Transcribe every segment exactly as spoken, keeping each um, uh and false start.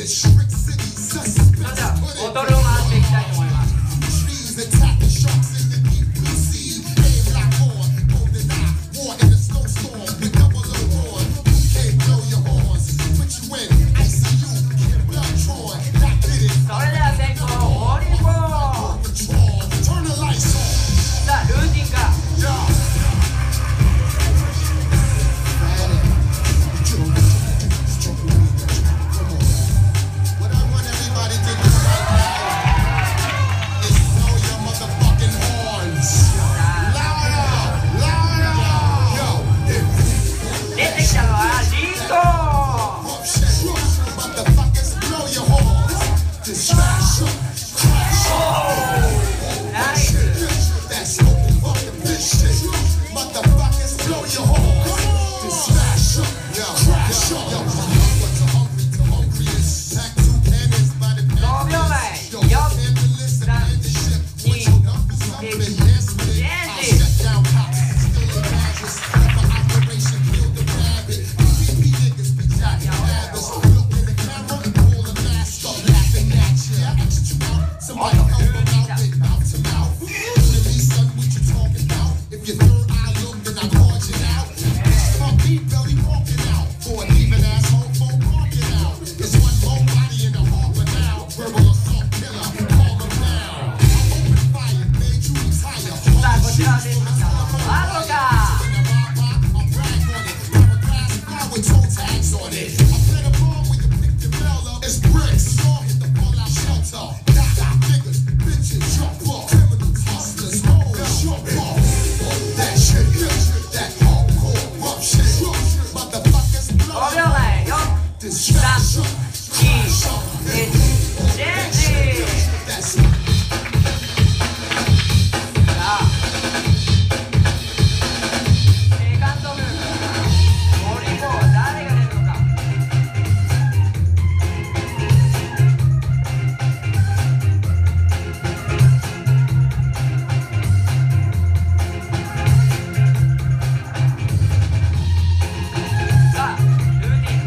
ではボトルを回していきたいと思います。それでは先攻オリコン。さあルーティンから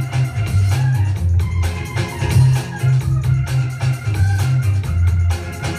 「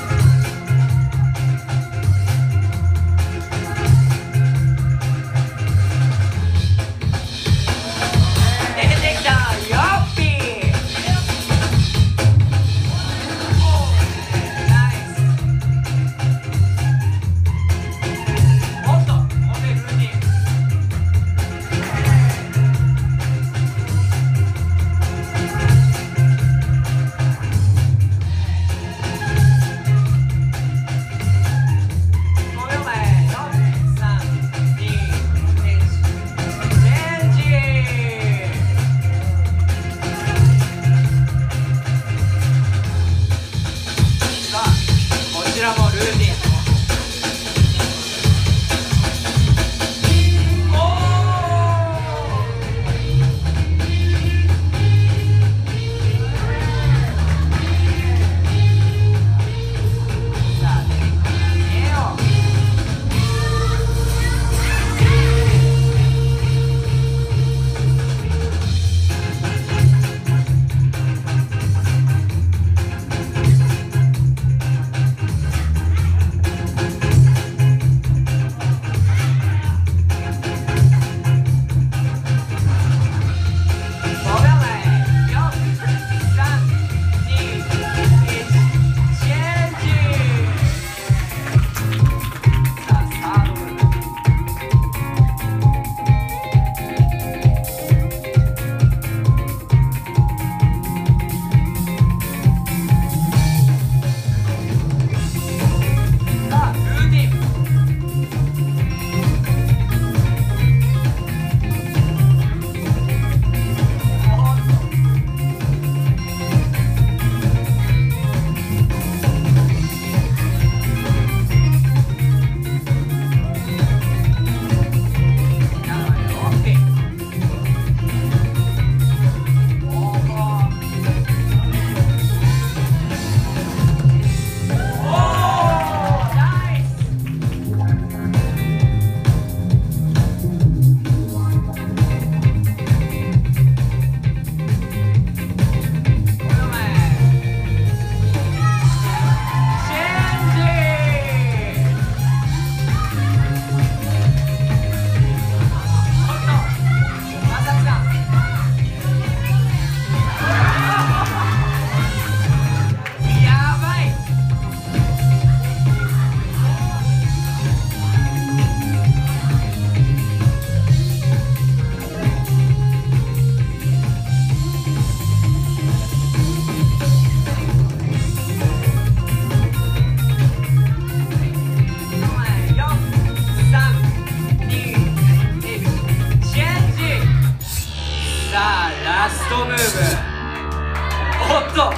っと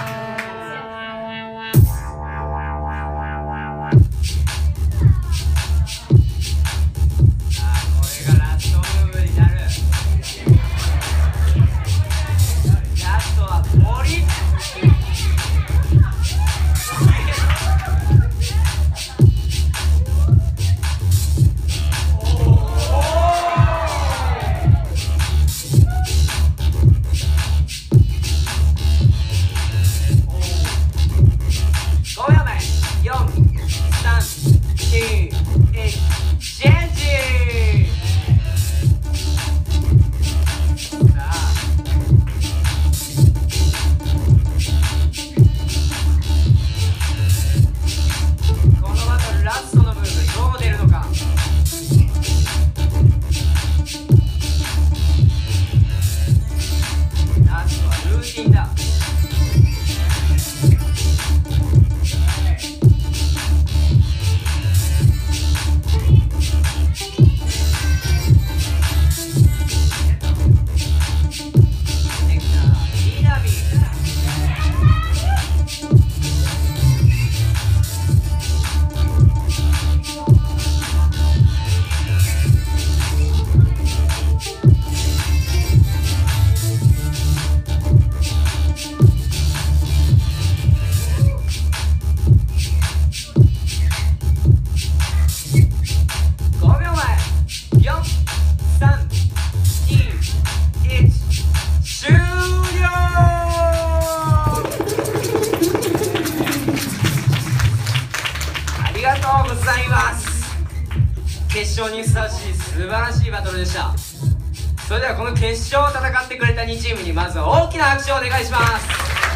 決勝にふさわしい素晴らしいバトルでした。それではこの決勝を戦ってくれたにチームにまずは大きな拍手をお願いします。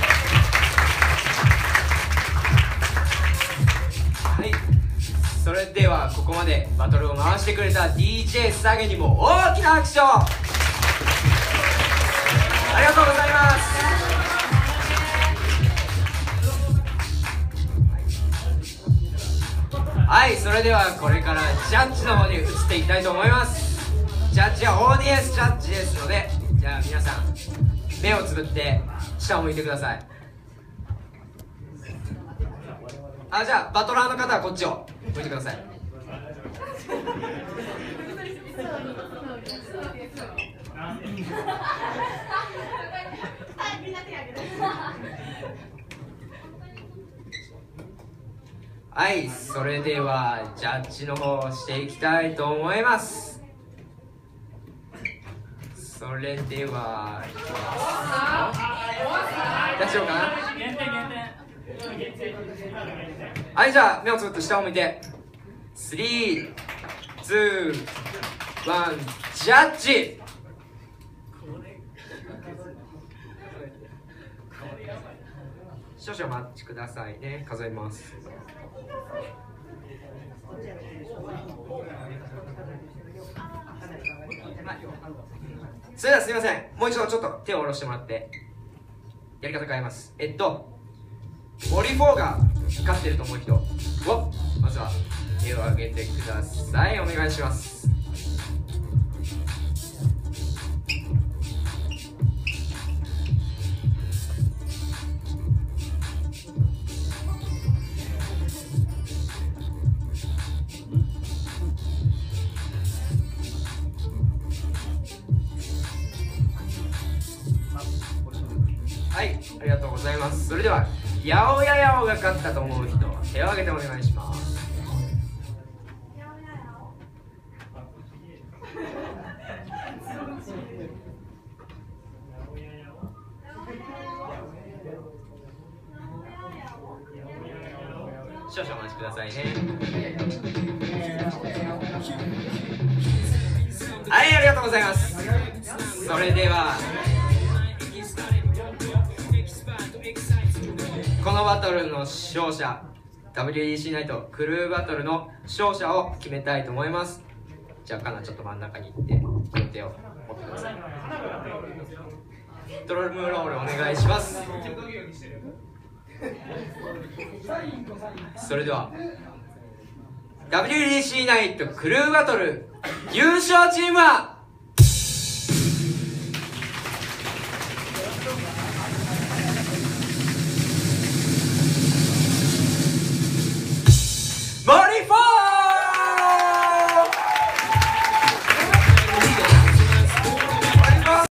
はい、それではここまでバトルを回してくれた ディージェー サゲにも大きな拍手をありがとうございます。はい、それではこれからジャッジの方に移っていきたいと思います。ジャッジはオーディエンスジャッジですので、じゃあ皆さん目をつぶって下を向いてください。あ、じゃあバトラーの方はこっちを向いてください。はい、それではジャッジの方をしていきたいと思います。それでは大丈夫かな。はい、じゃあ目をつぶって下を向いてスリー、ツー、ワン、ジャッジ。少々お待ちくださいね、数えます。それではすみません、もう一度ちょっと手を下ろしてもらってやり方変えます。えっとオリフォーが勝ってると思う人をまずは手を挙げてください。お願いします。はい、ありがとうございます。それではやおややおが勝ったと思う人、手を挙げてお願いします。少々お待ちくださいね。はい、ありがとうございます。それではこのバトルの勝者、 ダブリューディーシー ナイトクルーバトルの勝者を決めたいと思います。じゃあカナちょっと真ん中に行って両手を持ってください。ドラムロールお願いします。それでは ダブリューディーシー ナイトクルーバトル優勝チームは